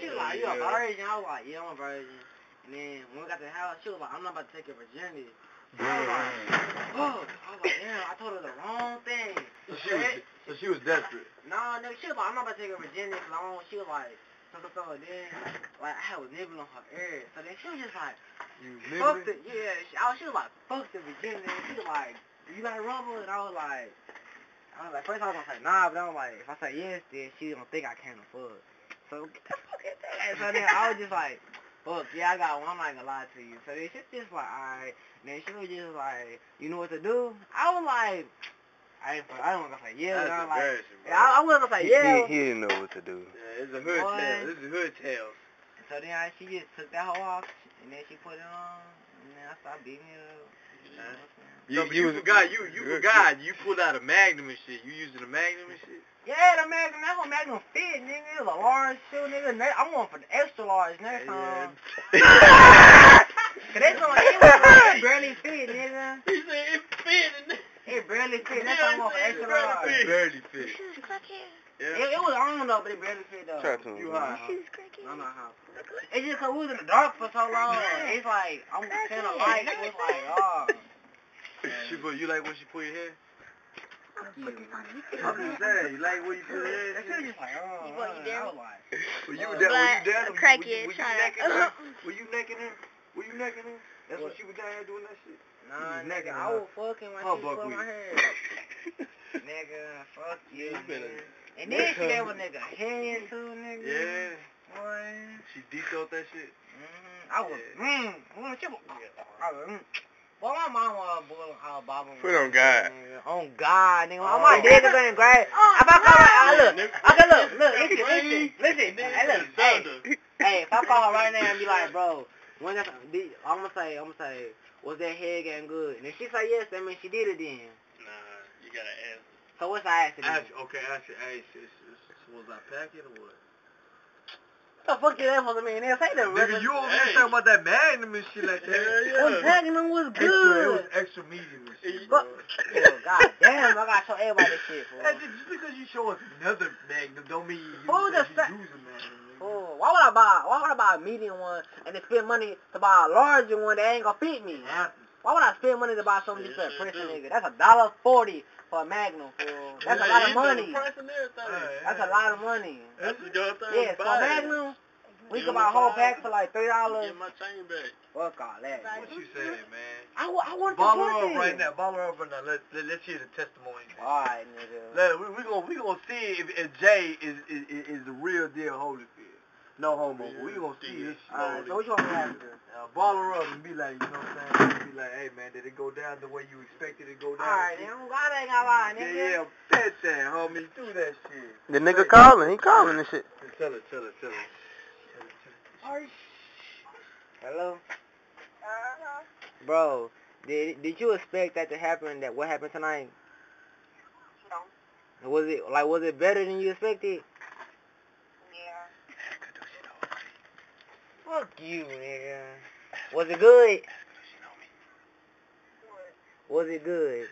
she was like, you a virgin? I was like, yeah, I'm a virgin. And then when we got to the house, she was like, I'm not about to take your virginity. I was like, oh. I was like, damn, I told her the wrong thing. So she was desperate. No, nigga, she was like, I'm not about to take her virginity because I don't, she was like, so then, like, I was nibbling on her ear. So then she was just like, fuck the, yeah, she was like, fuck the virginity. She was like, you like rumble? And I was like, first I was gonna say nah, but I was like, if I say yes, then she don't think I can't afford. So get the fuck in there. So then I was just like, fuck, yeah, I got one, I'm not gonna lie to you. So then she just like, alright. And then she was just like, you know what to do? I was like, I don't want to say yeah. That's embarrassing, bro. I wasn't gonna say yeah. He didn't know what to do. Yeah, it's a hood tale. This is hood tales. And so then she just took that hoe off, and then she put it on, and then I started beating it up. You forgot. You pulled out a Magnum and shit. You using a Magnum and shit? Yeah, the Magnum, that whole Magnum fit, nigga. It was a large shoe, nigga. I'm going for the extra large next time. Cause that's on it barely fit, nigga. He said it fit. It barely fit. That's why I'm going for extra large. It barely fit. She's crackhead. Yeah. It was on though, but it barely fit though. Try to. You high? She's crackhead. I'm not high. It's just cause we was in the dark for so long. It's like I'm kind of light. So it's like, oh. You like when she put your hair? I'm gonna put this on you. I'm just saying, you like when you put your hair? That shit was just like, oh. You down? Were you down? Crackhead, Were you necking her? Were you necking her? That's what she was down here doing that shit? Nah, nigga, I was fucking when she put my hair. Nigga, fuck you, nigga. And then she gave a nigga hand too, nigga. Yeah. Boy. She detailed that shit? I was, Well, my mom was bobbing. Put on God. On God, nigga. All my niggas ain't great. If I call her, listen. Hey, if I call her right now and be like, bro, when I'm gonna say, was that head getting good? And if she say yes, that means she did it then. Nah, you gotta answer. So what's the answer? Was I packing or what? What the fuck is that supposed to mean? Nigga, say that. Nigga, you over there talking about that Magnum and shit like that. Well, Magnum was good. It was extra medium and shit, bro. God damn, I gotta show everybody this shit, fool. Just because you show us another Magnum don't mean you the use a Magnum. Oh, why would I buy a medium one and then spend money to buy a larger one that ain't gonna fit me? Why would I spend money to buy something just for a pressure, nigga? That's $1.40 for a Magnum, fool. That's a lot of money. That's a lot of money. That's a good thing. Yeah, for Magnum, we can buy a whole pack for like $3. Get my chain back. Fuck all that. What you saying, man? I want Ball her up right now. Let's hear the testimony. Alright, nigga. We gonna see if Jay is the real deal Holyfield. No homo. We gonna see this. Alright, so what you want me to ask her? Ball her up and be like, you know what I'm saying? Be like, hey man, did it go down the way you expected it to go down? Alright, then God ain't gonna lie, nigga. Yeah, bet that, homie. Do that shit. The nigga calling. He calling and shit. Tell her. Hello? Bro, did you expect that to happen, what happened tonight? No. Was it better than you expected? Yeah. Fuck you, nigga. Was it good? Was it good?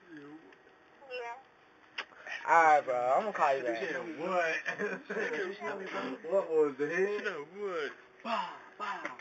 Yeah. Alright, bro. I'm gonna call you back. What? What was the head? Bow, bow.